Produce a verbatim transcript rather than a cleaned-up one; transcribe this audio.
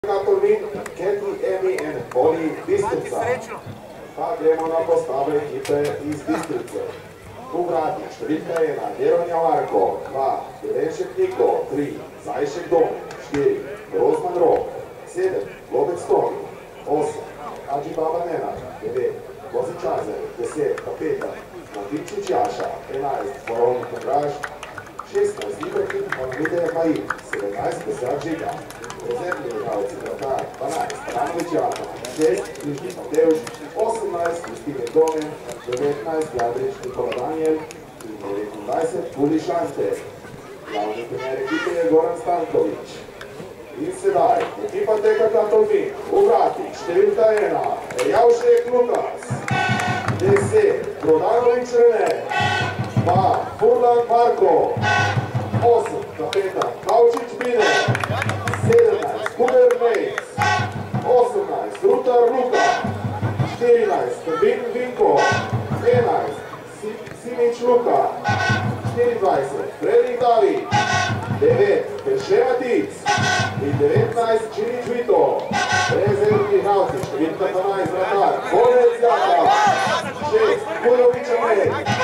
Tolmin, Kathy, Emi in Oli Bistrica. Pa gremo na postave ekipe iz Bistrice. Tu vrati številka ena, Jeronja Marko, dva, Jelenšek Niko, tri, Zajšek Dom, štiri, Rozman Rok, sedem, Lobec Tomi, osem, Hadži Baba Nenad, devet, Vozič Azer, deset, Kapetan, Matinčič Jaša, enajst, Morovnik Andraž, šestnajst, Ibrahim Mohamide Maib, sedemnajst, Besar Žiga, rezervni igralci vratar, dvanajst, Ranović Jaka, šest, Križnik Mateuš, osemnajst, Kristine Domen, devetnajst, Jadrič Nikola Daniel in devetindvajset, Buliš Ante. Glavni trener ekipe je Goran Stanković. In sedaj, ekipa T K K Tolmin, v vratih, številka ena, Erjavšek Lukas, deset, Brodanović Rene, dva, Furlan Marko, osem, Kapetan Kavčić Bine, sedemnajst, Kuder Mejc, osemnajst, Rutar Luka, štirinajst, Bin Vinko, enajst, Simić Luka, štiriindvajset, Fredrik David, devet, Perševa Tic in devetnajst, Činić Vito, rezervni igralci, številka dvanajst, vratar, Borec Jaka, šest, Kujović Anej,